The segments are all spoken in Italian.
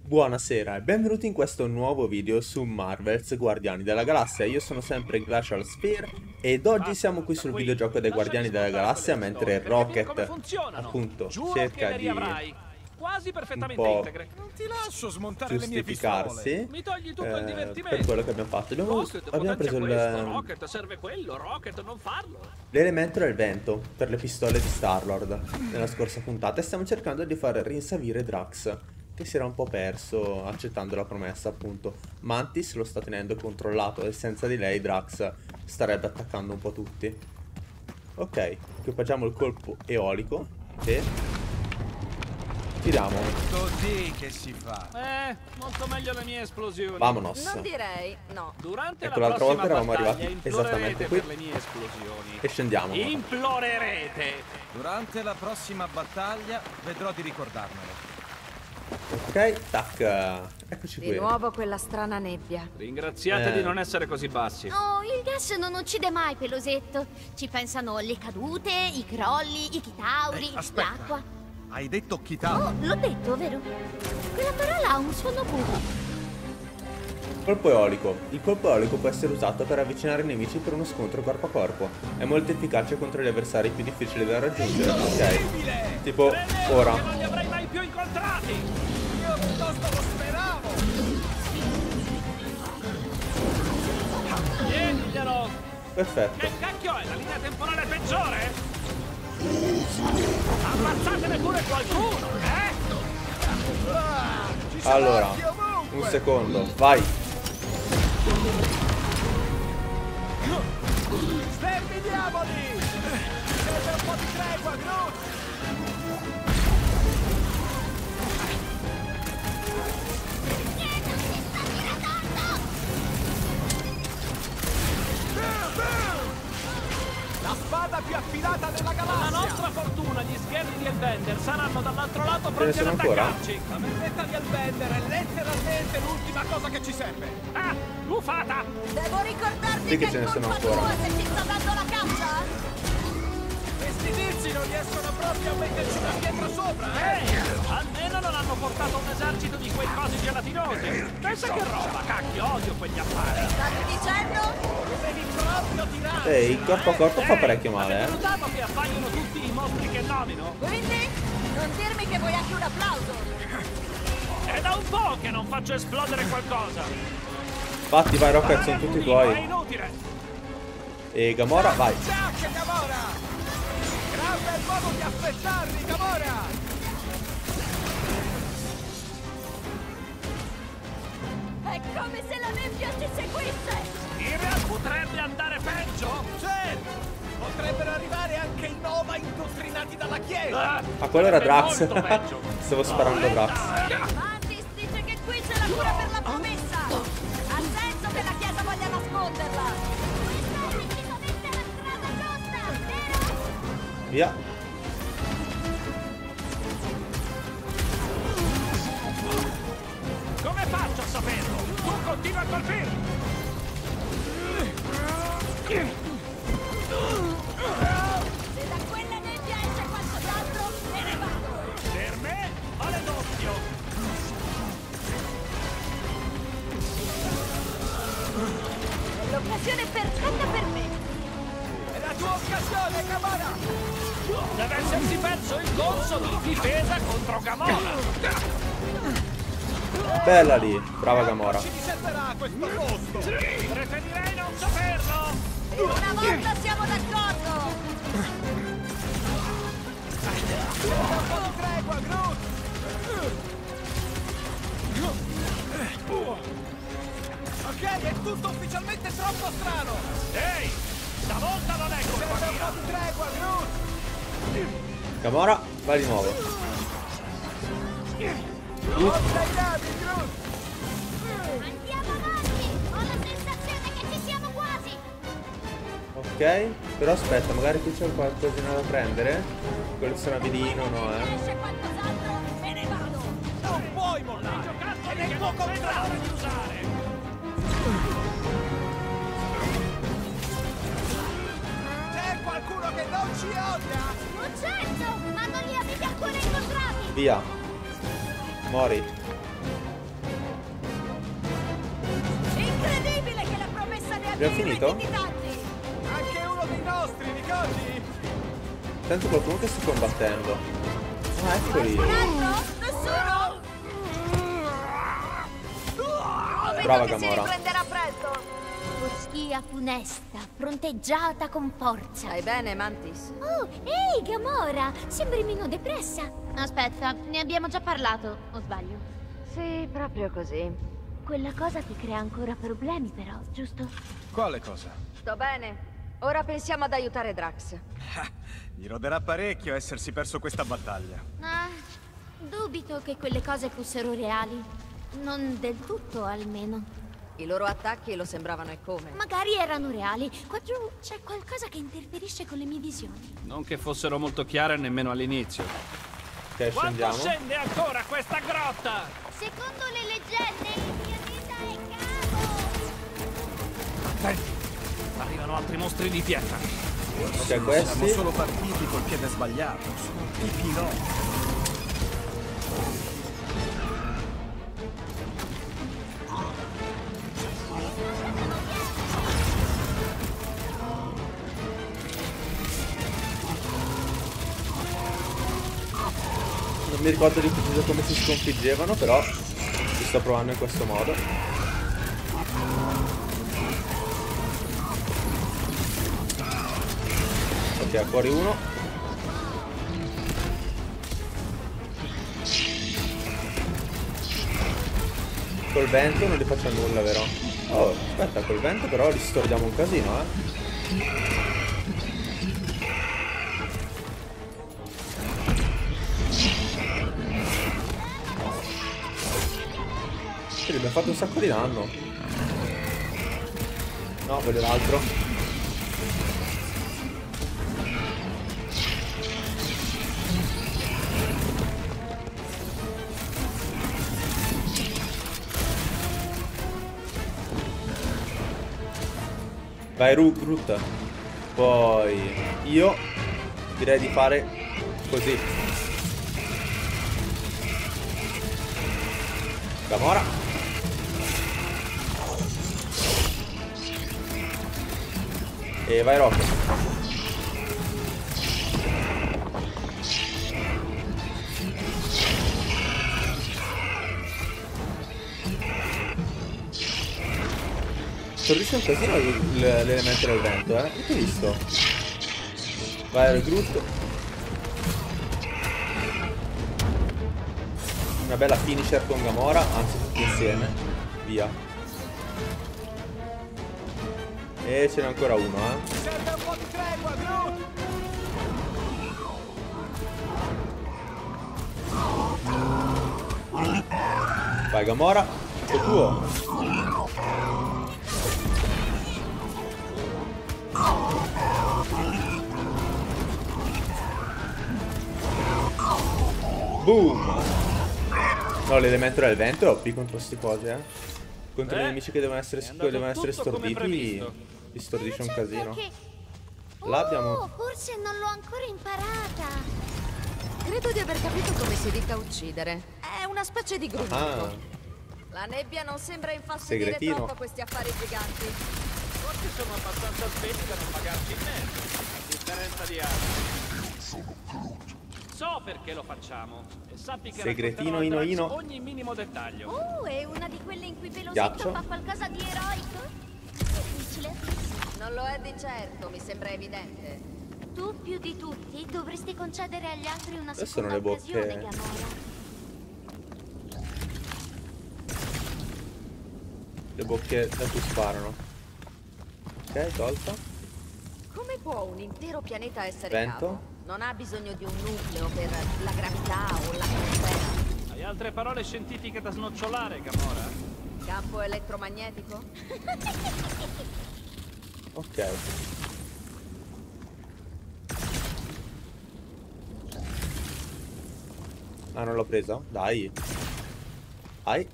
Buonasera e benvenuti in questo nuovo video su Marvel's Guardiani della Galassia. Io sono sempre Glacial Sphere ed oggi siamo qui sul videogioco dei Guardiani della Galassia mentre Rocket appunto cerca di quasi un perfettamente po' integre. Non ti lascio smontare le mie giustificarsi Mi togli tutto il divertimento. per quello che abbiamo fatto. Abbiamo preso Rocket serve quello, Rocket non farlo. l'elemento del vento per le pistole di Star-Lord nella scorsa puntata e stiamo cercando di far rinsavire Drax, che si era un po' perso accettando la promessa appunto. Mantis lo sta tenendo controllato e senza di lei Drax starebbe attaccando un po' tutti. Ok, equipaggiamo il colpo eolico e tiriamo. Così che si fa. Molto meglio le mie esplosioni. Vamonos. Non direi, no. Durante Ecco, la l'altra prossima volta eravamo battaglia arrivati esattamente implorerete qui per le mie esplosioni. e scendiamo. Implorerete. Durante la prossima battaglia vedrò di ricordarmelo. Ok, tac. Eccoci Di qui. nuovo quella strana nebbia. Ringraziate di non essere così bassi. Oh, il gas non uccide mai, Pelosetto. Ci pensano le cadute, i crolli, i chitauri, Aspetta. l'acqua. Hai detto Chitauri? Oh, l'ho detto, vero? Quella parola ha un suono buco. Colpo eolico. Il colpo eolico può essere usato per avvicinare i nemici per uno scontro corpo a corpo. È molto efficace contro gli avversari più difficili da raggiungere. Ok. Tipo Credevo ora. che non li avrei mai più incontrati. Io piuttosto lo speravo! Nientelo. Perfetto. Che cacchio è? La linea temporale peggiore? Ammazzatene pure qualcuno, eh? Ci sono Allora, occhi ovunque! un secondo, vai. Sterminiamoli! Serve un po' di tregua, Groot! La spada più affilata della Per la galassia! nostra fortuna gli schermi di Elbender saranno dall'altro lato Ce ne pronti ad sono ancora? attaccarci. La vendetta di Albender è letteralmente l'ultima cosa che ci serve! Ah, bufata! Devo ricordarti Sì che che ce ne è sono colpa ancora. tua se ti sta dando la caccia? Questi tizi non riescono proprio a metterci una pietra sopra, eh? Almeno non hanno portato un esercito di quei cosi gelatinosi. Pensa che roba, cacchio, odio quegli affari. Stavi dicendo? Devi proprio tirare! Ehi, corpo a corpo fa parecchio male, Avete notato che appaiono tutti i mostri che nomino? Quindi? Non dirmi che vuoi anche un applauso. È da un po' che non faccio esplodere qualcosa. Infatti, vai Rocket, sono tutti È tuoi. inutile. E Gamora, vai. Jack, Gamora! Gran bel modo di aspettarli, Gamora! È come se la nebbia ti seguisse. In realtà potrebbe andare peggio. Certo! Potrebbero arrivare anche i Nova indottrinati dalla Chiesa! Ah, quello era Drax. Molto peggio. Stavo sparando a Drax. Mantis dice che qui c'è la cura per la promessa. Ha senso che la Chiesa voglia nasconderla. Questa è decisamente la strada giusta, vero? Via. Come faccio a saperlo? Tu continua a colpirmi. Se da quella nebbia esce qualcos'altro, me ne vado. Per me vale doppio. È l'occasione perfetta per me. È la tua occasione, Gamora! Deve essersi perso il corso di difesa contro Gamora. Bella lì. Brava Gamora. Ci riserverà questo posto! Preferirei non saperlo. Una volta siamo d'accordo. Un po' di tregua, Groot! Ok, è tutto ufficialmente troppo strano! Ehi, stavolta non è colpa Serve un mia. po' di tregua, Groot! Gamora, vai di nuovo. Forza ai navi, Groot! Andiamo avanti. Ho la sensazione che ci siamo quasi. Ok, però aspetta, magari qui c'è qualcosina da prendere. Colleziona vidino, no, Esce qualcos'altro, me ne vado. Non puoi mollare! È Giocattoli nel che tuo non vedo l'ora controllo! di usare. C'è qualcuno che non ci odia! Oh, certo, ma non li avete ancora incontrati. Via. Mori. Abbiamo finito? Anche uno dei nostri, ricordi? Sento qualcuno che sta combattendo. Ah, eccoli. Un altro? Nessuno? Brava Vedo che si Gamora. riprenderà presto. Foschia funesta, fronteggiata con forza. Stai bene, Mantis? Oh, ehi, Gamora! Sembri meno depressa. Aspetta, ne abbiamo già parlato, o sbaglio? Sì, proprio così. Quella cosa ti crea ancora problemi, però, giusto? Quale cosa? Sto bene. Ora pensiamo ad aiutare Drax. Gli roderà parecchio essersi perso questa battaglia. Ah, dubito che quelle cose fossero reali. Non del tutto, almeno. I loro attacchi lo sembravano e come. Magari erano reali. Qua giù c'è qualcosa che interferisce con le mie visioni. Non che fossero molto chiare nemmeno all'inizio. Ok, Quanto scendiamo. scende ancora questa grotta? Secondo le leggende, il pianeta è cavo. Attenti! Arrivano altri mostri di pietra. Ok, Siamo questi. solo partiti col piede sbagliato. Sono dei piloti. Non mi ricordo di preciso come si sconfiggevano, però ci sto provando in questo modo. Ok, fuori uno. Col vento non li faccio nulla, vero? Oh, aspetta, col vento però li stordiamo un casino, Sì, gli abbiamo fatto un sacco di danno. No, voglio l'altro. Vai Groot. Poi io direi di fare così. Gamora. E vai Rocket. Stordisce un casino l'elemento del vento, Avete visto? Vai Groot. Una bella finisher con Gamora, anzi tutti insieme. Via. E ce n'è ancora uno, Serve un po' di tregua, Groot! Vai Gamora, tutto tuo. Boom! No, l'elemento del vento è OP contro queste cose, Contro i nemici che devono essere è andato tutto come storditi, previsto. li stordisce un Certo casino. che... Là abbiamo- Oh, forse non l'ho ancora imparata. Credo di aver capito come si dica uccidere. È una specie di grupo. Ah, La nebbia non sembra infastidire Segretino. troppo questi affari giganti. Forse sono abbastanza svegli da non pagarci in mezzo. A differenza di altri. So perché lo facciamo. E sappi che Segretino, racconterò a Ino, Drax Ino. ogni minimo dettaglio. Oh, è una di quelle in cui Pelosetto Ghiaccio. fa qualcosa di eroico? Difficile a dirsi. Non lo è di certo, mi sembra evidente. Tu più di tutti dovresti concedere agli altri una Queste seconda sono le bocche. occasione, Gamora. le bocche da cui sparano. Ok, tolta. Come può un intero pianeta essere Vento. cavo? Non ha bisogno di un nucleo per la gravità o l'atmosfera. Hai altre parole scientifiche da snocciolare, Gamora? Campo elettromagnetico? Ok. Ah, non l'ho presa? Dai. Ai.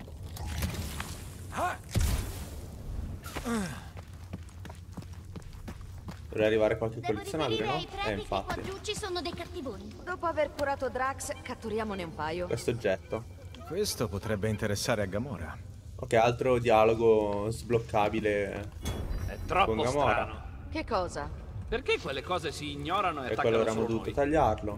Dovrei arrivare qualche Devo collezionabile, riferire no? ai preti che qua Infatti. giù ci sono dei cattivoni. Dopo aver curato Drax, catturiamone un paio. Questo oggetto. Questo potrebbe interessare a Gamora. Ok, altro dialogo sbloccabile. È Troppo Con Gamora. strano. Che cosa? Perché quelle cose si ignorano e E quello attaccano avremmo solo dovuto noi? tagliarlo.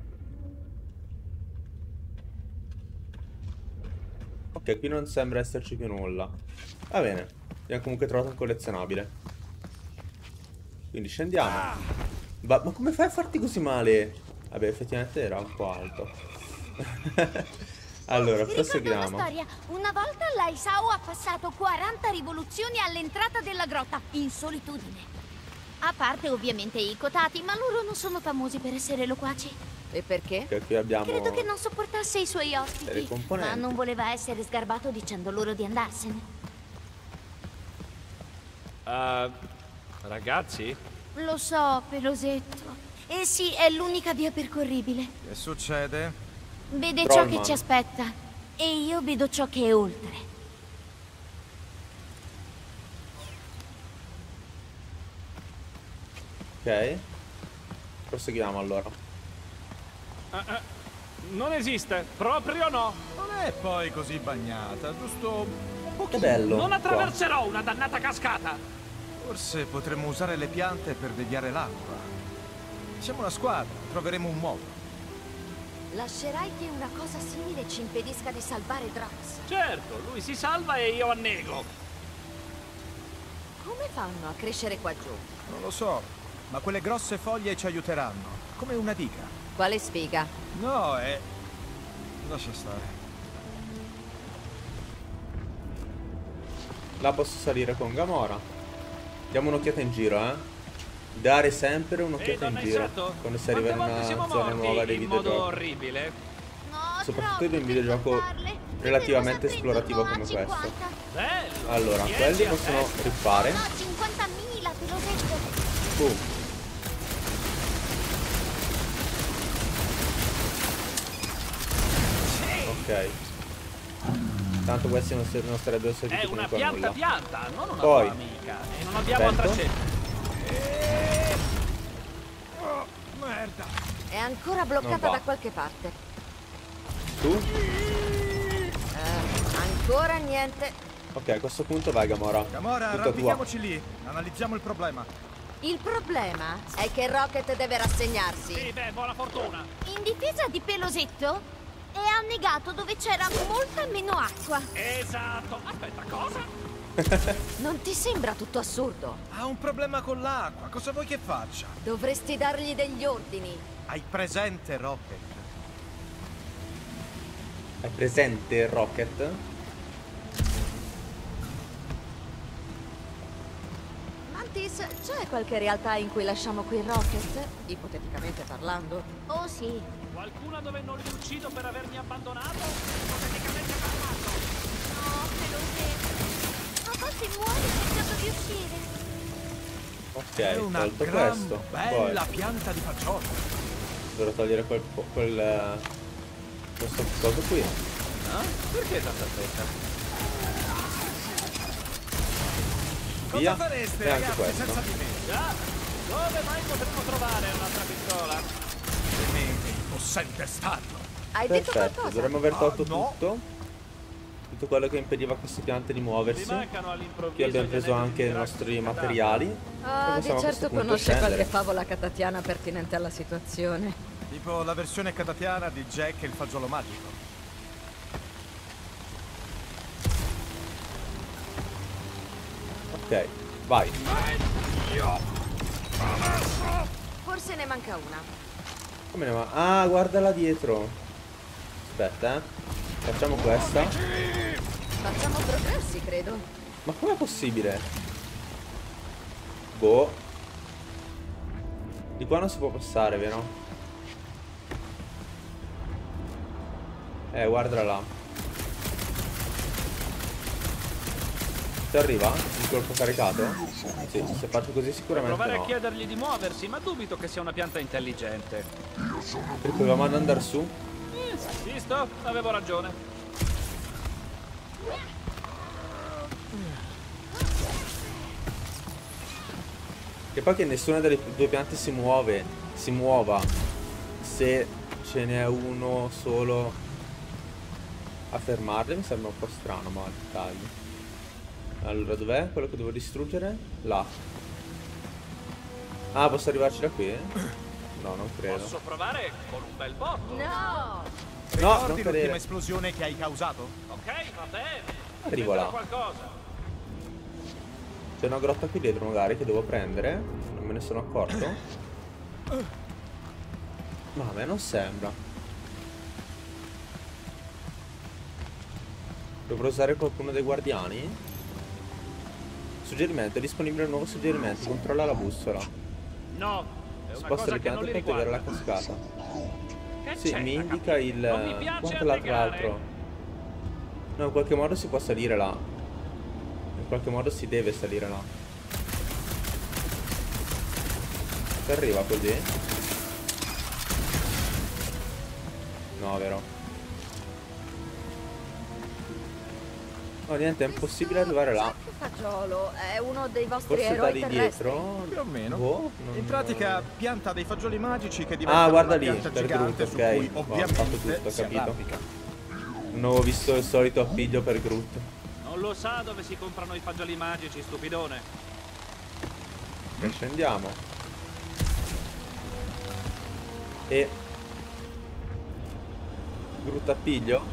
Ok, qui non sembra esserci più nulla. Va bene, abbiamo comunque trovato un collezionabile. Quindi scendiamo. Ma come fai a farti così male? Vabbè, effettivamente era un po' alto. Allora, Ti ricordo proseguiamo. una storia. Una volta l'Aisao ha passato 40 rivoluzioni all'entrata della grotta, in solitudine. A parte ovviamente i Kotati, ma loro non sono famosi per essere loquaci. E perché? Ok, qui abbiamo Credo che non sopportasse i suoi delle ospiti, ma componenti. non voleva essere sgarbato dicendo loro di andarsene. Ragazzi? Lo so, pelosetto. E sì, è l'unica via percorribile. Che succede? Vede ciò Trollman. che ci aspetta. E io vedo ciò che è oltre. Ok. Proseguiamo allora. Non esiste, proprio no. Non è poi così bagnata, giusto un po'. Che bello. Non qua. attraverserò una dannata cascata. Forse potremmo usare le piante per deviare l'acqua. Siamo una squadra, troveremo un modo. Lascerai che una cosa simile ci impedisca di salvare Drax? Certo, lui si salva e io annego. Come fanno a crescere qua giù? Non lo so, ma quelle grosse foglie ci aiuteranno, come una diga. Quale sfiga? No, è... lascia stare. Là posso salire con Gamora. Diamo un'occhiata in giro, eh. Dare sempre un'occhiata in donna giro Isato, quando si arriva in quante volte una siamo zona morti nuova dei in modo videogiochi. orribile? No, Soprattutto in troppo un videogioco per contarle. relativamente Mi fermo esplorativo sempre come intorno a questo. 50. Bello! Allora, 10 quelli a possono testa. riffare. No, 50.000, pelosetto. Boom. Ok. Tanto questi non sarebbero È serviti una comunque a nulla. pianta, non una Poi. tua amica. E non abbiamo altra Vento. scelta. Merda! È ancora Non bloccata va. da qualche parte. Tu? Ancora niente. Ok, a questo punto vai Gamora. Gamora, Tutta tua. arrampichiamoci lì. Analizziamo il problema. Il problema è che Rocket deve rassegnarsi. Sì, beh, buona fortuna. In difesa di pelosetto, è annegato dove c'era molta meno acqua. Esatto. Aspetta, cosa? Non ti sembra tutto assurdo? Ha un problema con l'acqua, cosa vuoi che faccia? Dovresti dargli degli ordini. Hai presente Rocket? Hai presente Rocket? Mantis, c'è qualche realtà in cui lasciamo qui Rocket? Ipoteticamente parlando. Oh sì. Qualcuna dove non li uccido per avermi abbandonato? Ipoteticamente parlando. No, pelosetto. Ma forse muore cercando di uscire. Ok, È una tolto gran questo. bella Poi pianta di fagioli. dovrò togliere questo coso qui. Perché tanta fretta? Via. Cosa fareste, E anche ragazzi, questo. senza di me? Già, dove mai potremmo trovare un'altra pistola? Temete il possente stadio. Hai detto Perfetto, qualcosa? dovremmo aver tolto no. tutto quello che impediva a queste piante di Mi muoversi. mancano all'improvviso. Qui abbiamo gli preso anelli anche di i Drax nostri di materiali. E Ah, di possiamo a questo certo punto conosce scendere. qualche favola catatiana pertinente alla situazione. Tipo la versione catatiana di Jack e il fagiolo magico. Ok, vai. Forse ne manca una. Come ne va? Ah, guarda là dietro. Aspetta, facciamo questa. Facciamo progressi, credo. Ma com'è possibile? Boh. Di qua non si può passare, vero? Guarda là. Ti arriva? Il colpo caricato? Sì, se faccio così sicuramente Provare a no. chiedergli di muoversi, ma dubito che sia una pianta intelligente. Proviamo ad andare su. Visto? Avevo ragione. E poi che nessuna delle due piante si muova se ce n'è uno solo a fermarle, mi sembra un po' strano, ma dettagli. Allora, dov'è quello che devo distruggere? Là. Ah, posso arrivarci da qui? No, non credo. Posso provare con un bel botto. No! No, Ricordi non l'ultima cadere. esplosione che hai causato? Ok, va bene. Arrivo là. Qualcosa. C'è una grotta qui dietro magari che devo prendere. Non me ne sono accorto. Ma a me non sembra. Dovrò usare qualcuno dei guardiani? Suggerimento, è disponibile un nuovo suggerimento. Controlla la bussola. No, è una Sposta cosa le che non piante li per vedere la riguarda. cascata. Che Sì, c'è mi da indica capire? il... Non mi piace quanto l'altro allegare. No, in qualche modo si può salire là. In qualche modo si deve salire là. Si arriva così? No, vero? No, niente, è impossibile arrivare là. Che fagiolo? È uno dei vostri Forse da eroi lì terrestri? dietro. Più o meno. Boh, In pratica pianta dei fagioli magici che diventano Ah, guarda una lì, pianta per gigante Groot, su ok. cui Ho fatto ovviamente tutto, ho si capito. arrampica. Non ho visto il solito appiglio per Groot. Non lo sa dove si comprano i fagioli magici, stupidone. E scendiamo. E Groot appiglio?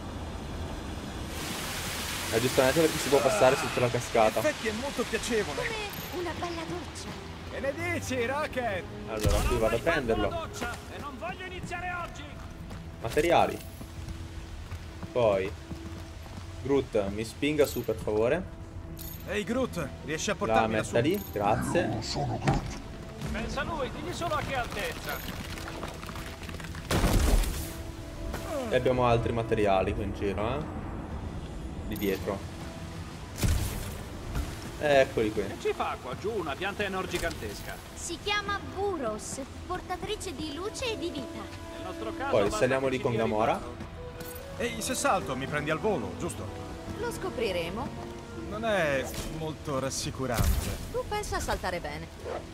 Giustamente perché si può passare sotto la cascata. In effetti è molto piacevole. Come una bella doccia. Che ne dici, Rocket? Allora, qui vado a Ho mai fatto prenderlo. la doccia e non voglio iniziare oggi. Materiali. Poi Groot, mi spinga su per favore. Ehi Groot, riesci a La portarmi metta lassù? lì, grazie. Pensa lui, digli solo a che altezza. E abbiamo altri materiali qui in giro, Di dietro. Eccoli qui. Che ci fa qua giù una pianta gigantesca? Si chiama Buros, portatrice di luce e di vita. Nel nostro caso Poi basta saliamo che lì ci con dia Gamora. riparo. Ehi, se salto mi prendi al volo, giusto? Lo scopriremo. Non è molto rassicurante. Tu pensa a saltare bene.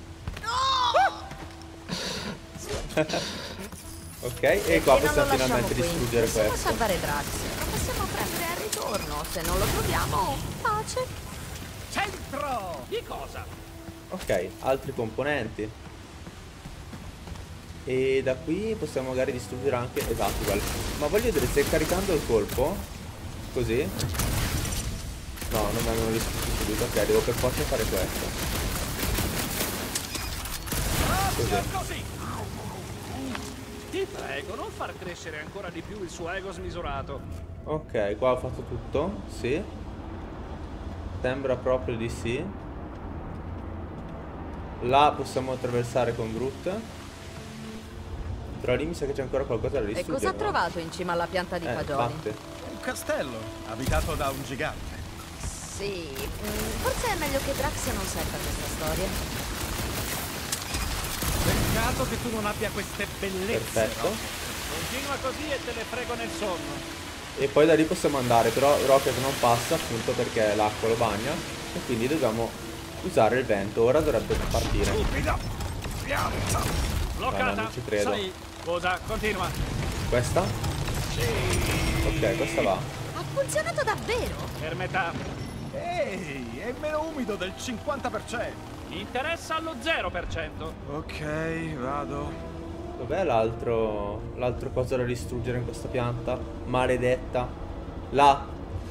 Ok, e qua Perché non lo possiamo lasciamo finalmente qui? distruggere Possiamo questo. salvare Drax. Lo possiamo prendere al ritorno. Se non lo troviamo, pace. Centro! Di cosa? Ok, altri componenti. E da qui possiamo magari distruggere anche... Esatto, quello. Ma voglio vedere se caricando il colpo, così... No, non vengono distrutti subito. Ok, devo per forza fare questo. Così. Ti prego, non far crescere ancora di più il suo ego smisurato. Ok, qua ho fatto tutto. Sì. Sembra proprio di sì. Là possiamo attraversare con Groot. Però lì mi sa che c'è ancora qualcosa da E distruggere. cosa ha no? trovato in cima alla pianta di fagioli? Infatti. Un castello abitato da un gigante. Sì, forse è meglio che Drax non senta questa storia. Peccato che tu non abbia queste bellezze. Perfetto. Rocket. Continua così e te le frego nel sonno. E poi da lì possiamo andare. Però Rocket non passa appunto perché l'acqua lo bagna. E quindi dobbiamo usare il vento. Ora dovrebbe partire. Stupida pianta! Bloccata. non ci credo. Sai, scusa, continua. Questa? Ok, questa va. Ha funzionato davvero? Per metà. Ehi, è meno umido del 50%. Mi interessa allo 0%. Ok, vado. Dov'è l'altro coso da distruggere in questa pianta? Maledetta. Là.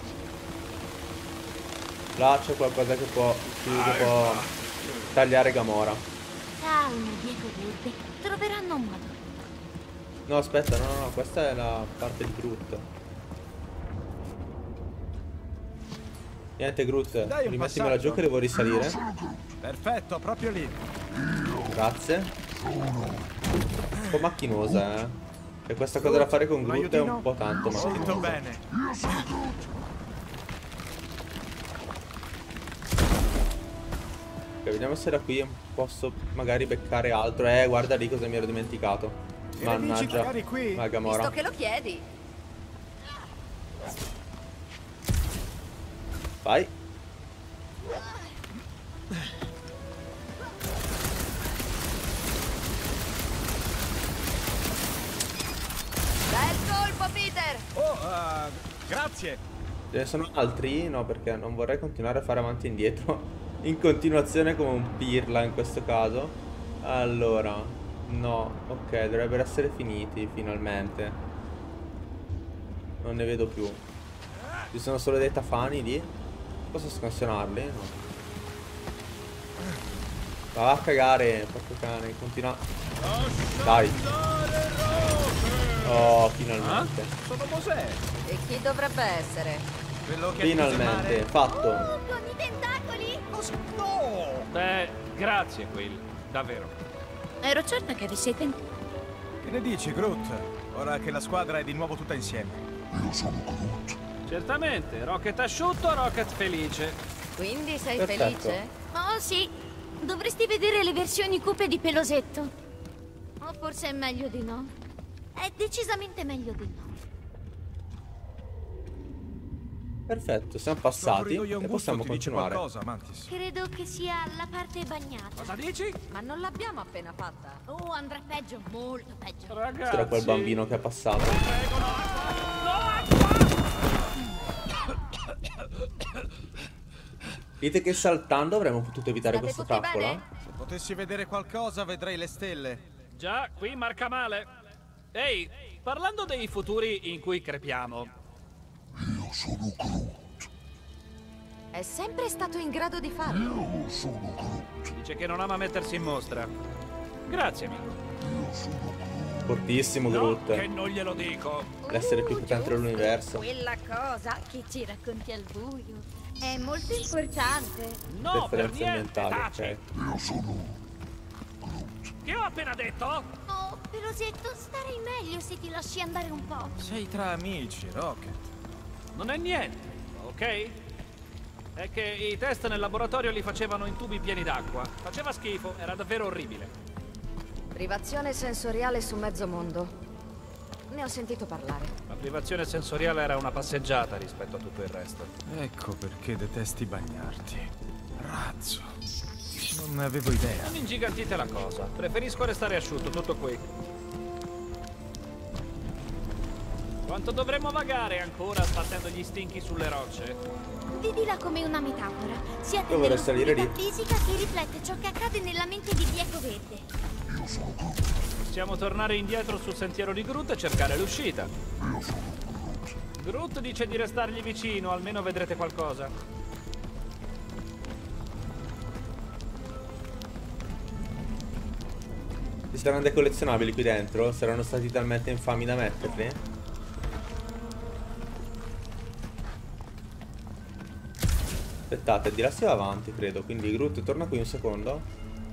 Là c'è qualcosa che può tagliare Gamora. Calma, Diego Groot. Troveranno un modo. No, aspetta, no, questa è la parte di Groot. Niente, Groot, Dai, un rimettimela giù passaggio. che devo risalire. Perfetto, proprio lì. Grazie. Un po' macchinosa, E questa cosa da fare con Un Groot è un aiutino? po' tanto Sento macchinosa. bene. Ok, vediamo se da qui posso magari beccare altro. Guarda lì cosa mi ero dimenticato. Che ne dici, Mannaggia. magari qui? Ma Gamora. Visto che lo chiedi. Vai. Bel colpo, Peter! Oh, grazie. Ce ne sono altri? No, perché non vorrei continuare a fare avanti e indietro in continuazione come un pirla in questo caso. Allora, no, ok, dovrebbero essere finiti finalmente. Non ne vedo più. Ci sono solo dei tafani lì. Posso scansionarli? No. Va a cagare, porco cane, continua. Dai. Oh, finalmente. Sono Mosè. E chi dovrebbe essere? Quello che Finalmente, fatto. Con i tentacoli? No! Beh, grazie, Quill. Davvero. Ero certa che avessi tempo. Che ne dici, Groot? Ora che la squadra è di nuovo tutta insieme. Certamente, Rocket asciutto, Rocket felice. Quindi sei Perfetto. felice? Oh sì, dovresti vedere le versioni cupe di Pelosetto. O forse è meglio di no. È decisamente meglio di no. Perfetto, siamo Sto passati corridoio e angusto possiamo ti dice continuare. qualcosa, Mantis? Credo che sia la parte bagnata. Cosa dici? Ma non l'abbiamo appena fatta. Oh, andrà peggio, molto peggio. Ragazzi. C'era quel bambino che è passato. Prego, no, acqua! No, acqua! Dite che saltando avremmo potuto evitare State questa tutti trappola? bene? Se potessi vedere qualcosa, vedrei le stelle. Già, qui marca male. Ehi, parlando dei futuri in cui crepiamo. È sempre stato in grado di farlo. Dice che non ama mettersi in mostra. Grazie, amico. Fortissimo No, Groot. che non glielo dico. L'essere più potente dell'universo. Quella cosa che ci racconti al buio è molto importante. No, per Preferenze niente, ambientali, taci. ok. Che ho appena detto? Oh, Pelosetto, starei meglio se ti lasci andare un po'. Sei tra amici, Rocket. Non è niente, ok? È che i test nel laboratorio li facevano in tubi pieni d'acqua. Faceva schifo, era davvero orribile. Privazione sensoriale su mezzo mondo. Ne ho sentito parlare. La privazione sensoriale era una passeggiata rispetto a tutto il resto. Ecco perché detesti bagnarti. Razzo. Non ne avevo idea. Non ingigantite la cosa. Preferisco restare asciutto, tutto qui. Quanto dovremmo vagare ancora sbattendo gli stinchi sulle rocce? Vedila come una metafora. Siate Io vorrei salire lì. fisica che riflette ciò che accade nella mente di Diego Verde. Possiamo tornare indietro sul sentiero di Groot e cercare l'uscita. Groot dice di restargli vicino, almeno vedrete qualcosa. Ci saranno dei collezionabili qui dentro? Saranno stati talmente infami da metterli? Aspettate, di là si va avanti, credo. Quindi Groot torna qui un secondo.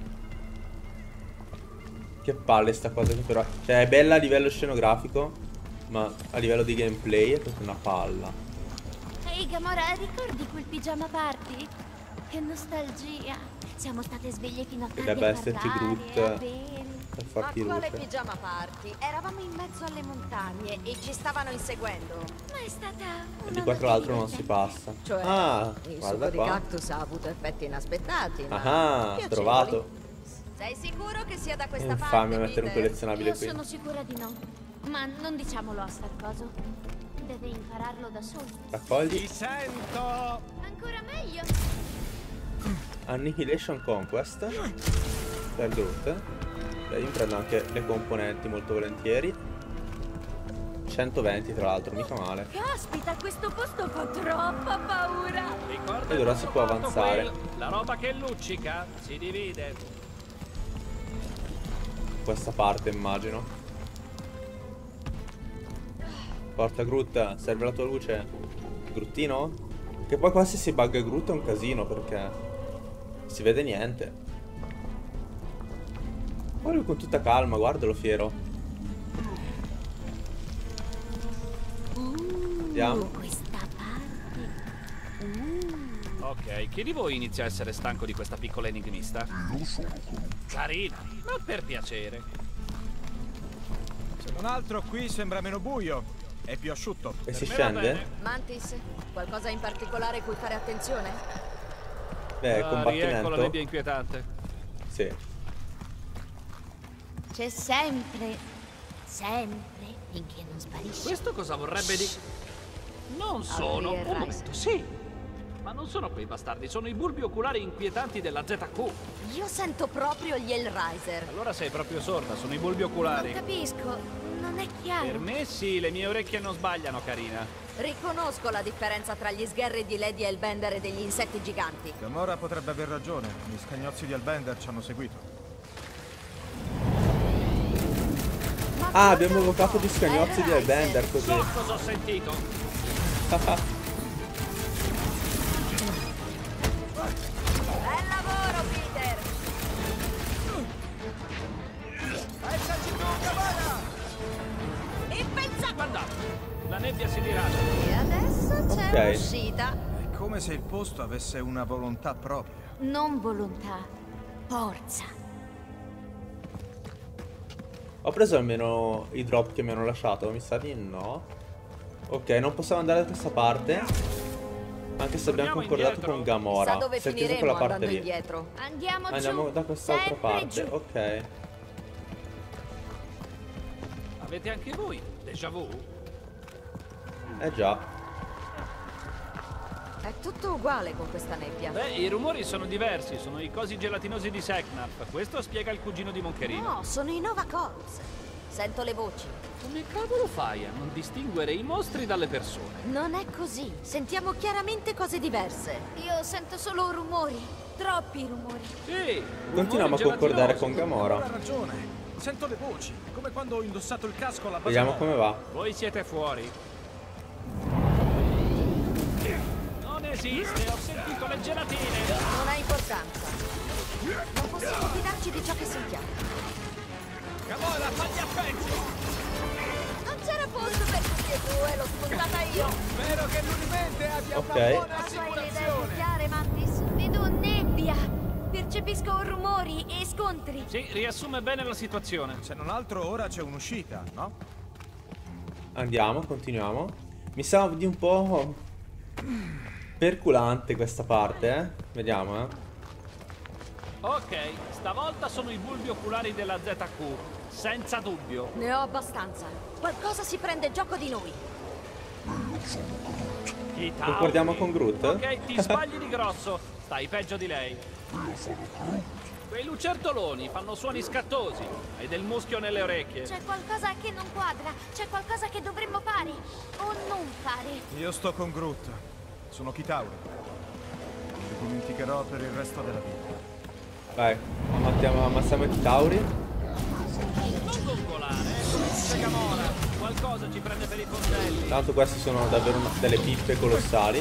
Che palle sta cosa che però... Cioè è bella a livello scenografico, ma a livello di gameplay è proprio una palla. Ehi Gamora, ricordi quel pigiama party? Che nostalgia. Siamo state sveglie fino a tardi Dovrebbe a esserci parlare, Groot a bere. per Ma farti quale luce. pigiama party? Eravamo in mezzo alle montagne e ci stavano inseguendo. Ma è stata E una di qua tra l'altro non notte si passa. Cioè, Ah, il guarda succo di qua. cactus ha avuto effetti inaspettati. Ma Ah, piacevoli. trovato. Sei sicuro che sia da questa Infame parte? mettere un Peter? collezionabile Io qui. sono sicura di no. Ma non diciamolo a Starcoso. Deve impararlo da solo. Raccogli. Ti sento! Ancora meglio. Annihilation Conquest per Groot. Beh, io prendo anche le componenti molto volentieri. 120 tra l'altro, mica male. Caspita, questo posto fa troppa paura. Ricorda Ed ora il si nostro può patto, avanzare. Quill. La roba che luccica si divide. Questa parte immagino. Porta Groot, serve la tua luce. Grootino? Che poi qua se si bugga Groot è un casino perché si vede niente. Poi lui con tutta calma, guardalo fiero. Andiamo. Questa parte. Ok, chi di voi inizia a essere stanco di questa piccola enigmista? Carina, ma per piacere. Se non altro qui sembra meno buio. È più asciutto. E si me va scende? bene. Mantis, qualcosa in particolare cui fare attenzione? Beh, Riecco la combattimento. nebbia inquietante. Sì. C'è sempre, finché non sparisce. Questo cosa vorrebbe dire? Non sono... Adrian Un Rice. momento, sì. Ma non sono quei bastardi, sono i bulbi oculari inquietanti della ZQ. Io sento proprio gli Hellraiser. Allora sei proprio sorda, sono i bulbi Non oculari. capisco, non è Per chiaro. me sì, le mie orecchie non sbagliano, carina. Riconosco la differenza tra gli sgherri di Lady Hellbender e degli insetti giganti. Gamora potrebbe aver ragione. Gli scagnozzi di Hellbender ci hanno seguito. Ah, abbiamo evocato gli scagnozzi di Hellbender così. So cosa ho sentito. Bel lavoro, Peter! Impensabile! Guardate, la nebbia si dirada. E adesso c'è Ok. un'uscita. È come se il posto avesse una volontà propria. Non volontà, forza. Ho preso almeno i drop che mi hanno lasciato, mi sa di no. Ok, non possiamo andare da questa parte. Anche se abbiamo Torniamo concordato indietro. con Chissà Gamora. dove Si è chiusa finiremo quella parte andando lì. indietro. Andiamo, Andiamo giù. da quest'altra Sempre parte. giù. Ok. Avete anche voi déjà vu? Eh già. È tutto uguale con questa nebbia. Beh, i rumori sono diversi, sono i cosi gelatinosi di Seknarf. Questo spiega il cugino di Moncherino. No, sono i Nova Corps. Sento le voci. Come cavolo fai a non distinguere i mostri dalle persone? Non è così. Sentiamo chiaramente cose diverse. Io sento solo rumori, troppi rumori. Sì, Continuiamo a rumori concordare gelatinosi. con Gamora. Ha ragione. Sento le voci. Come quando ho indossato il casco alla base. Vediamo come va. Voi siete fuori. Non esiste, ho sentito le gelatine. Non ha importanza. Non possiamo fidarci di ciò che sentiamo. Gamora, fagli a peggio! Non c'era posto per tutti e due, l'ho spuntata io. Spero che l'Unimente abbia Ok. una buona Ma tu hai le idee assicurazione. chiare, Mantis? Vedo nebbia. Percepisco rumori e scontri. Sì, riassume bene la situazione. Se non altro ora c'è un'uscita, no? Andiamo, continuiamo. Mi sa di un po' perculante questa parte, eh. Vediamo, eh. Ok, stavolta sono i bulbi oculari della ZQ. Senza dubbio. Ne ho abbastanza. Qualcosa si prende gioco di noi. I Tauri. Concordiamo con Groot? Ok, ti sbagli di grosso. Stai peggio di lei. Quei lucertoloni fanno suoni scattosi. Hai del muschio nelle orecchie. C'è qualcosa che non quadra. C'è qualcosa che dovremmo fare. O non fare. Io sto con Groot. Sono Chitauri. Mi dimenticherò per il resto della vita. Vai, ammazziamo i Tauri. Non gongolare, come dice Gamora. Qualcosa ci prende per i fondelli. Tanto questi sono davvero delle pippe colossali.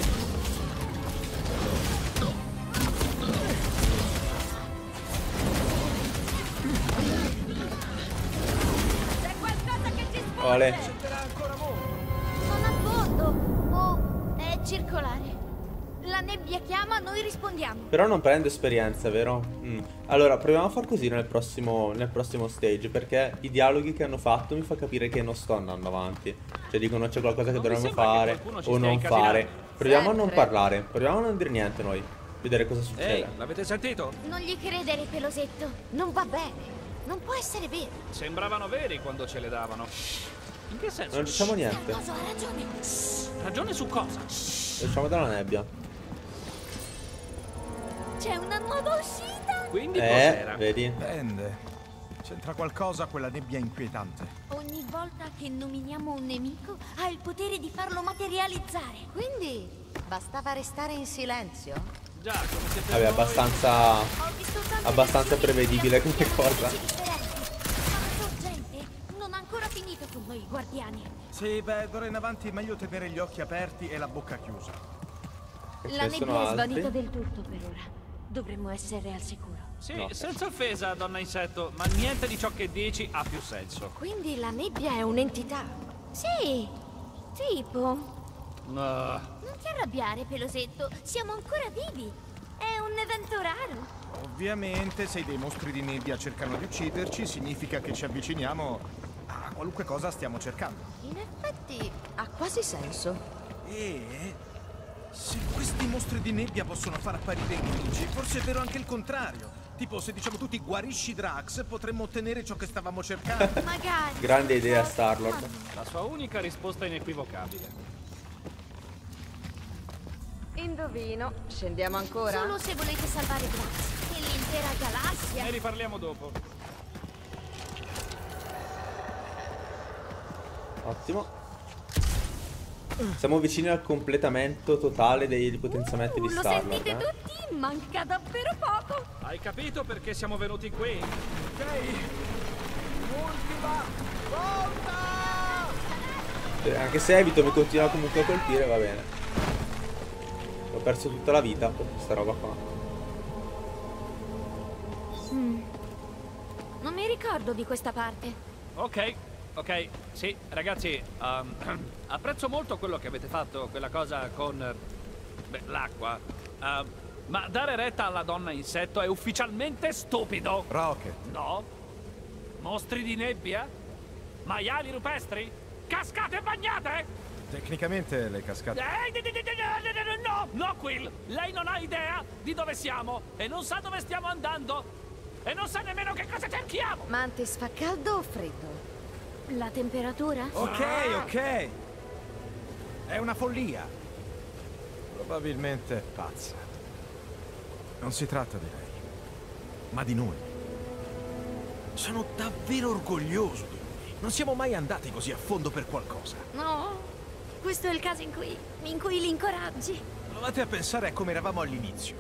C'è qualcosa che ci sfugge. Ole. Non affondo. O è circolare. La nebbia chiama, noi rispondiamo. Però non prendo esperienza, vero? Allora, proviamo a far così nel prossimo stage, perché i dialoghi che hanno fatto mi fa capire che non sto andando avanti. Cioè dicono c'è qualcosa che Non mi dovremmo sembra che fare qualcuno ci o stia non incasinando. fare. Proviamo a non Sempre. parlare, proviamo a non dire niente noi. Vedere cosa succede. Ehi, l'avete sentito? Non gli credere, pelosetto. Non va bene. Non può essere vero. Sembravano veri quando ce le davano. In che senso? Non diciamo niente. Cosa ha ragione? Ragione su cosa? Usciamo dalla nebbia. C'è una nuova uscita. Quindi cos'era? Vedi? Dipende. C'entra qualcosa quella nebbia inquietante. Ogni volta che nominiamo un nemico ha il potere di farlo materializzare. Quindi bastava restare in silenzio. Già, come se per Vabbè, noi- abbastanza Ho visto tante abbastanza versioni prevedibile come differenti, cosa. Ma la sorgente non ha ancora finito con noi guardiani. Sì, beh, d'ora in avanti è meglio tenere gli occhi aperti e la bocca chiusa. E La ce ne sono nebbia è altri. svanita del tutto per ora. Dovremmo essere al sicuro. Sì, No. senza offesa, donna insetto, ma niente di ciò che dici ha più senso. Quindi la nebbia è un'entità. Sì, tipo. Ah, Non ti arrabbiare, pelosetto. Siamo ancora vivi. È un evento raro. Ovviamente, se dei mostri di nebbia cercano di ucciderci, significa che ci avviciniamo a qualunque cosa stiamo cercando. In effetti ha quasi senso. E se questi mostri di nebbia possono far apparire i nemici, forse è vero anche il contrario. Tipo, se diciamo tutti guarisci Drax, potremmo ottenere ciò che stavamo cercando. Magari. Grande idea, Star-Lord. la sua unica risposta inequivocabile. Indovino. Scendiamo ancora? Solo se volete salvare Drax e l'intera galassia. Ne riparliamo dopo. Ottimo. Siamo vicini al completamento totale dei potenziamenti di Lo Star-Lord. sentite tutti? Manca davvero poco. Hai capito perché siamo venuti qui? Anche se Evito mi continua comunque a colpire, va bene. Ho perso tutta la vita per questa roba qua. Non mi ricordo di questa parte. Ok, sì, ragazzi, apprezzo molto quello che avete fatto, quella cosa con l'acqua. Ma dare retta alla donna insetto è ufficialmente stupido. Rocket. No? Mostri di nebbia? Maiali rupestri? Cascate bagnate? Tecnicamente le cascate... No, Quill! Lei non ha idea di dove siamo e non sa dove stiamo andando e non sa nemmeno che cosa cerchiamo! Mantis, fa caldo o freddo? La temperatura? Ok. È una follia. Probabilmente pazza. Non si tratta di lei, ma di noi. Sono davvero orgoglioso di noi. Non siamo mai andati così a fondo per qualcosa. No, questo è il caso in cui li incoraggi. Provate a pensare a come eravamo all'inizio.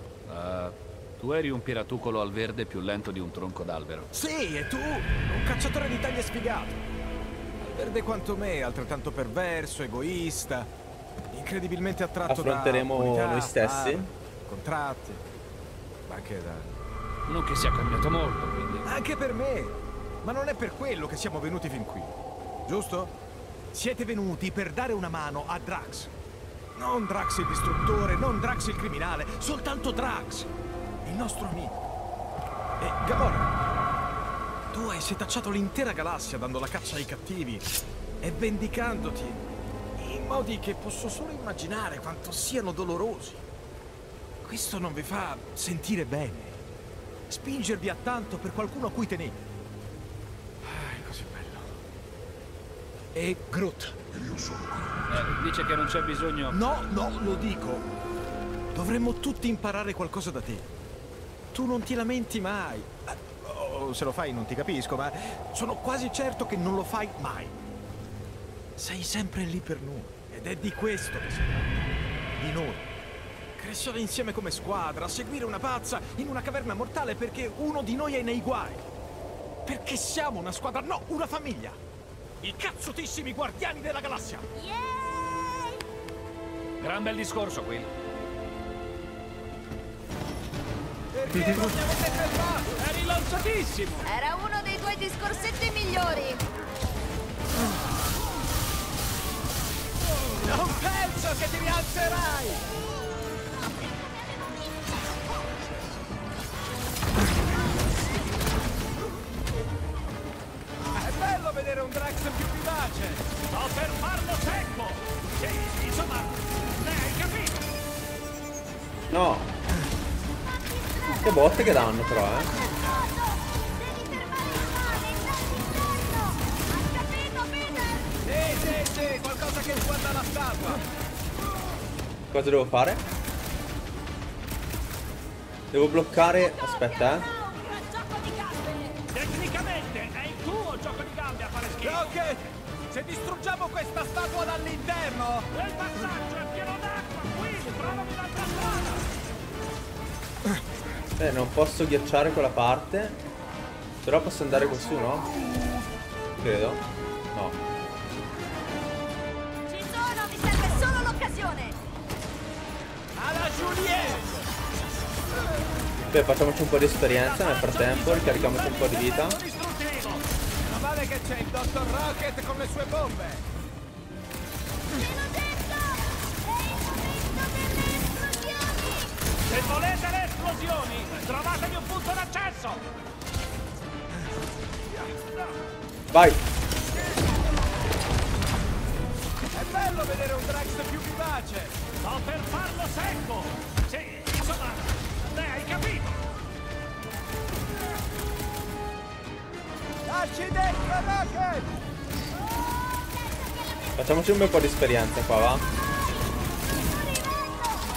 Tu eri un piratucolo al verde più lento di un tronco d'albero. Sì, e tu? Un cacciatore di taglie sfigato. Al verde quanto me, altrettanto perverso, egoista, incredibilmente attratto Affronteremo da umanità, noi stessi. armi, contratti, ma anche da... Non che sia cambiato molto, quindi. Anche per me! Ma non è per quello che siamo venuti fin qui, giusto? Siete venuti per dare una mano a Drax. Non Drax il distruttore, non Drax il criminale, soltanto Drax, il nostro amico. E Gamora, tu hai setacciato l'intera galassia dando la caccia ai cattivi e vendicandoti in modi che posso solo immaginare quanto siano dolorosi. Questo non vi fa sentire bene? Spingervi a tanto per qualcuno a cui tenete? È così bello. E Groot. Dice che non c'è bisogno. No, lo dico. Dovremmo tutti imparare qualcosa da te. Tu non ti lamenti mai. Se lo fai non ti capisco, ma sono quasi certo che non lo fai mai. Sei sempre lì per noi. Ed è di questo che si tratta. Di noi. Crescere insieme come squadra, seguire una pazza in una caverna mortale perché uno di noi è nei guai. Perché siamo una squadra, no, una famiglia. I cazzutissimi guardiani della galassia. Yay! Gran bel discorso, Quill. Perché non mi avete fermato? Eri lanciatissimo! Era uno dei tuoi discorsetti migliori. Non penso che ti rialzerai! È bello vedere un Drax più vivace! Sto per farlo secco! Sì, insomma, hai capito? No. Che botte che danno però, Devi fermare il male, stai inferno! Hai capito, Peter? Sì, qualcosa che riguarda la statua! Cosa devo fare? Devo bloccare... Aspetta, Un gioco di gambe! Tecnicamente è il tuo gioco di gambe a fare schifo! Rocket! Se distruggiamo questa statua dall'interno! Il passaggio è pieno d'acqua! Qui, trovami un'altra strada! Non posso ghiacciare quella parte. Però posso andare qua su, no? Credo. No. Ci sono, mi serve solo l'occasione! Alla Juliet! Beh, facciamoci un po' di esperienza nel frattempo. Ricarichiamoci un po' di vita. Distruttivo! Ma vale che c'è il Dottor Rocket con le sue bombe! Te l'ho detto! È il momento delle esplosioni! Se volete le esplosioni, trovatevi un punto d'accesso! Vai! È bello vedere un Drax più vivace! Sto per farlo secco! Sì, insomma, hai capito? Dacci dentro, Rocket! Facciamoci un bel po' di esperienza qua, va?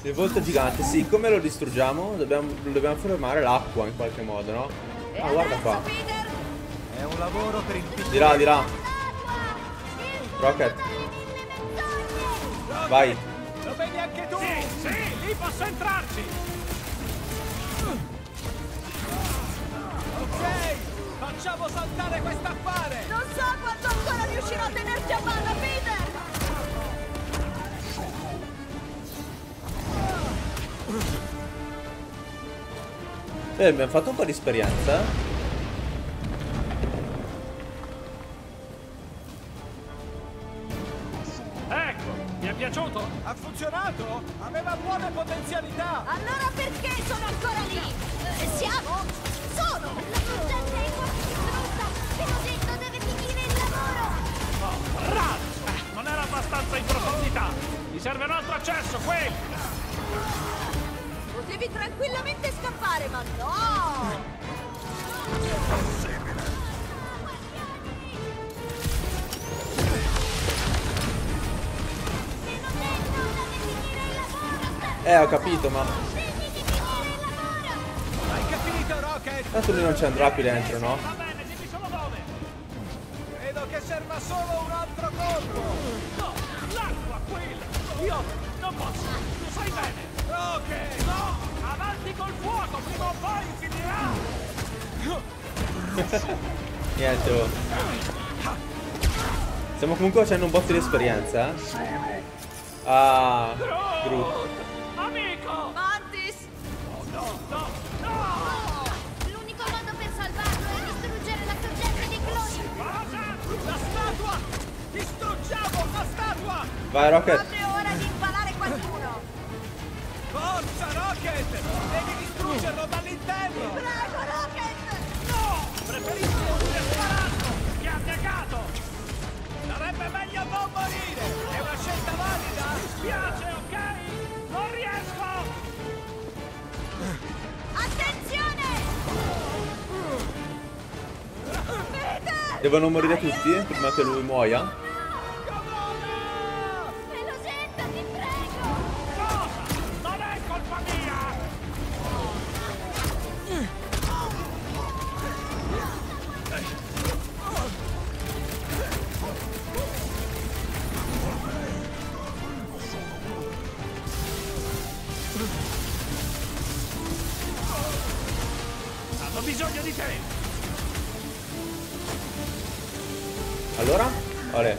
Il volto gigante, sì, come lo distruggiamo? Dobbiamo fermare l'acqua in qualche modo, no? E Ah, guarda qua. adesso, Peter, È un lavoro per il Di là, di là. Rocket, vai. Lo vedi anche tu? Sì, sì, lì posso entrarci. Ok, facciamo saltare quest'affare. non so quanto ancora riuscirò a tenerti a bada, Peter! Abbiamo fatto un po' di esperienza. Ecco, ti è piaciuto? Ha funzionato? Aveva buone potenzialità. Allora perché sono ancora lì? Siamo? Sono! La progetto è quasi distrutta! Te l'ho detto, deve finire il lavoro! Oh, Ralph! Non era abbastanza in profondità. Mi serve un altro accesso, qui! Potevi tranquillamente scappare, ma no! Ho capito, ma Hai capito, Rocket? tanto lui non ci andrà qui dentro, no? Va bene, dimmi solo dove! Credo che serva solo un altro colpo. No, l'acqua, Quill! Io non posso, lo sai bene! Rocket! No! Avanti col fuoco, prima o poi finirà! Niente, oh. Stiamo comunque facendo un botto di esperienza, Ah, Groot. Amico! Mantis! No, no, no! L'unico modo per salvarlo è distruggere la sorgente dei cloni! Cosa? La statua! Distruggiamo la statua! Vai, Rocket. Proprio ora di impalare qualcuno! Forza, Rocket! Devi distruggerlo dall'interno! Prego, Rocket! No! Preferisco morire sparato! Mi ha negato! Sarebbe meglio non morire! È una scelta valida! Mi spiace, ok? Non riesco! Attenzione! Peter! Devono morire tutti prima che lui muoia? Me lo sento, ti prego! Cosa? Non è colpa mia! Hanno bisogno di te! Allora? Olè.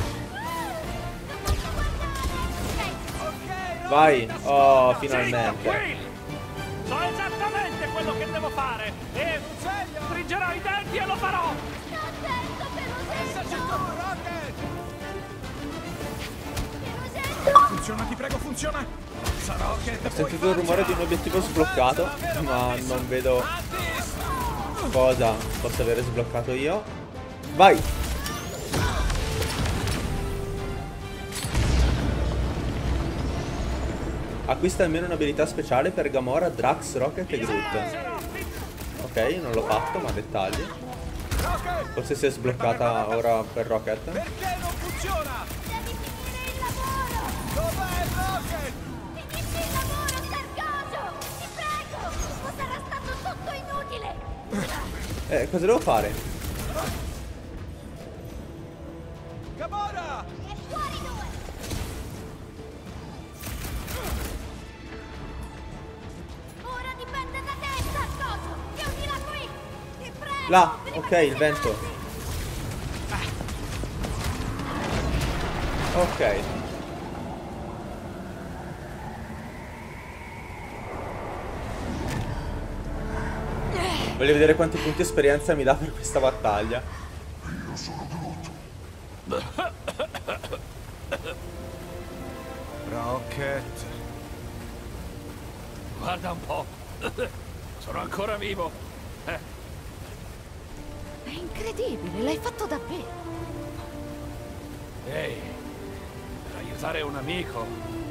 Vai. Oh, finalmente. Quill! So esattamente quello che devo fare! E stringerò i denti e lo farò! Sta attento, te lo Pensaci sento! tu, Rocket! Te lo sento! Funziona, ti prego, funziona! Forza, Rocket! Ho sentito il rumore di un obiettivo sbloccato, ma non vedo cosa possa avere sbloccato io. Vai! Acquista almeno un'abilità speciale per Gamora, Drax, Rocket e Groot. Ok, non l'ho fatto, ma dettagli. Forse si è sbloccata ora per Rocket. Perché non funziona? Devi finire il lavoro! Dov'è Rocket? Finisci il lavoro, Sargaso! Ti prego! O sarà stato tutto inutile! Cosa devo fare? Gamora! E fuori due! Ora dipende da te, Sargaso! Chiudila qui! Ti prego! Là, prima ok, che il si vento. avanzi. Ok. Voglio vedere quanti punti esperienza mi dà per questa battaglia. Rocket. Guarda un po'. Sono ancora vivo. È incredibile, l'hai fatto davvero. Ehi, per aiutare un amico.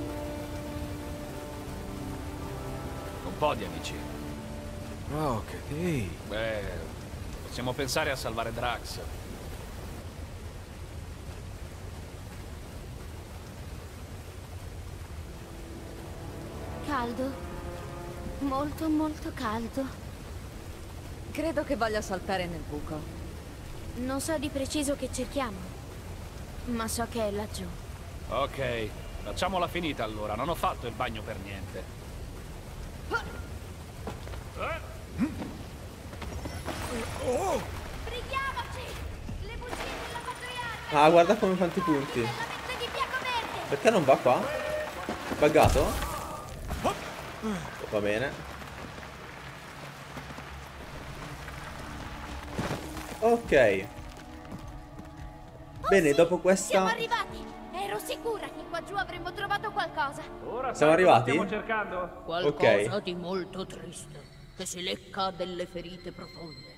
Un po' di amici. Rocket, ehi. Beh, possiamo pensare a salvare Drax. caldo. Molto, molto caldo. Credo che voglia saltare nel buco. Non so di preciso che cerchiamo, ma so che è laggiù. Ok, facciamola finita allora. Non ho fatto il bagno per niente. Brighiamoci! Le bugie della patriarca! Ah, guarda come quanti punti. La mette di Piaco Verde! Perché non va qua? Buggato? Va bene. Ok. Bene, dopo Siamo questa... arrivati! Ero sicura che qua giù avremmo trovato qualcosa. Ora Siamo sai cosa arrivati? stiamo cercando? Qualcosa Ok. di molto triste, che si lecca delle ferite profonde.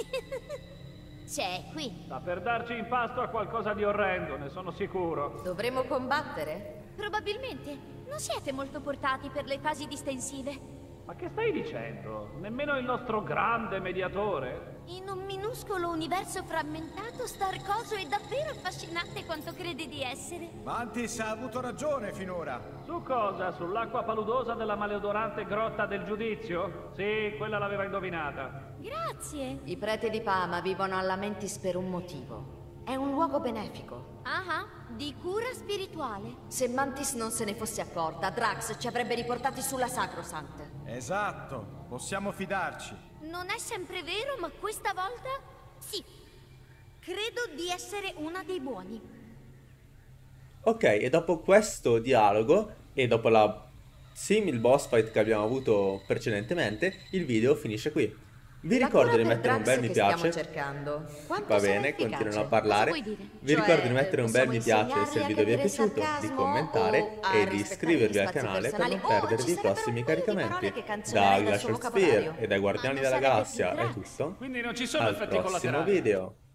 C'è qui. Sta per darci in pasto a qualcosa di orrendo, ne sono sicuro. Dovremmo combattere? Probabilmente. Non siete molto portati per le fasi distensive. Ma che stai dicendo? Nemmeno il nostro grande mediatore? In un minuscolo universo frammentato, star coso è davvero affascinante quanto crede di essere. Mantis ha avuto ragione finora. Su cosa? Sull'acqua paludosa della maleodorante grotta del giudizio? Sì, quella l'aveva indovinata. Grazie. I preti di Pama vivono alla Mentis per un motivo. È un luogo benefico. Ah, di cura spirituale. Se Mantis non se ne fosse accorta, Drax ci avrebbe riportati sulla Sacrosant. Esatto, possiamo fidarci. Non è sempre vero, ma questa volta sì. Credo di essere una dei buoni. Ok, e dopo questo dialogo e dopo la simil boss fight che abbiamo avuto precedentemente, il video finisce qui. Vi ricordo di mettere un bel mi piace. Cercando. Va bene, continuano a parlare. Cosa vuoi dire? Vi ricordo di mettere un bel mi piace se il video vi è piaciuto, di commentare e di iscrivervi al canale per non perdervi i prossimi caricamenti. Da Glacial Sphere e dai Guardiani della Galassia è tutto. Quindi non ci sono Al effetti prossimo collaterali. video.